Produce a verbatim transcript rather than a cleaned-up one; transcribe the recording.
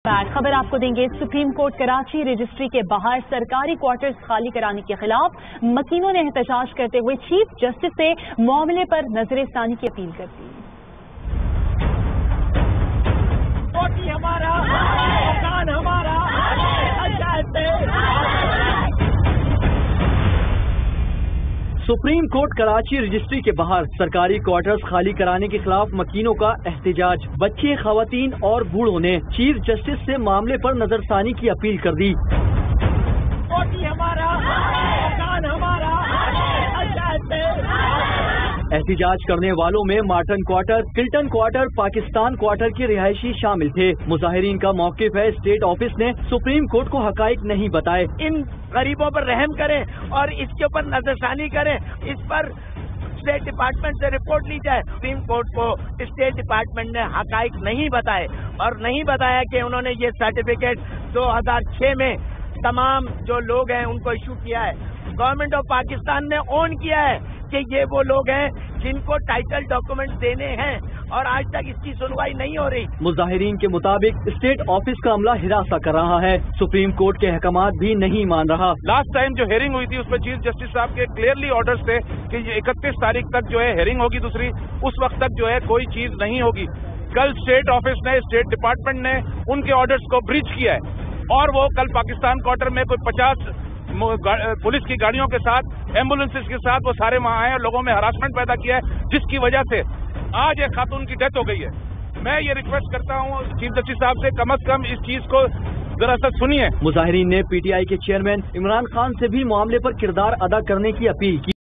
खबर आपको देंगे। सुप्रीम कोर्ट कराची रजिस्ट्री के बाहर सरकारी क्वार्टर्स खाली कराने के खिलाफ मकीनों ने एहतजाज करते हुए चीफ जस्टिस से मामले पर नजरसानी की अपील कर दी। हमारा मकान हमारा सुप्रीम कोर्ट कराची रजिस्ट्री के बाहर सरकारी क्वार्टर्स खाली कराने के खिलाफ मकीनों का एहतजाज। बच्चे, खवातीन और बूढ़ों ने चीफ जस्टिस से मामले पर नजरसानी की अपील कर दी। हमारा मकान हमारा एहतजाज करने वालों में Martin quarter, Clayton quarter, Pakistan quarter के रिहायशी शामिल थे। मुजाहिरीन का मौकिफ है, स्टेट ऑफिस ने सुप्रीम कोर्ट को हकाइक नहीं बताए। इन गरीबों पर रहम करें और इसके ऊपर नजरसानी करें। इस पर स्टेट डिपार्टमेंट से रिपोर्ट ली जाए। सुप्रीम कोर्ट को स्टेट डिपार्टमेंट ने हकाइक नहीं बताए और नहीं बताया कि उन्होंने ये सर्टिफिकेट दो हज़ार छह में तमाम जो लोग हैं उनको इशू किया है। गवर्नमेंट ऑफ पाकिस्तान ने ऑन किया है कि ये वो लोग हैं जिनको टाइटल डॉक्यूमेंट देने हैं और आज तक इसकी सुनवाई नहीं हो रही। मुजाहिरीन के मुताबिक स्टेट ऑफिस का अमला हिरासा कर रहा है, सुप्रीम कोर्ट के अहकामात भी नहीं मान रहा। लास्ट टाइम जो हेयरिंग हुई थी उसमें चीफ जस्टिस साहब के क्लियरली ऑर्डर्स थे कि इकतीस तारीख तक जो है हेयरिंग होगी दूसरी, उस वक्त तक जो है कोई चीज नहीं होगी। कल स्टेट ऑफिस ने, स्टेट डिपार्टमेंट ने उनके ऑर्डर्स को ब्रीच किया है और वो कल पाकिस्तान क्वार्टर में कोई पचास पुलिस की गाड़ियों के साथ, एम्बुलेंसेस के साथ वो सारे वहां आए और लोगों में हरासमेंट पैदा किया है, जिसकी वजह से आज एक खातून की डेथ हो गई है। मैं ये रिक्वेस्ट करता हूँ चीफ जस्टिस साहब से, कम अज कम इस चीज को जरा सा सुनिए। मुजाहिरीन ने पीटीआई के चेयरमैन इमरान खान से भी मामले पर किरदार अदा करने की अपील की।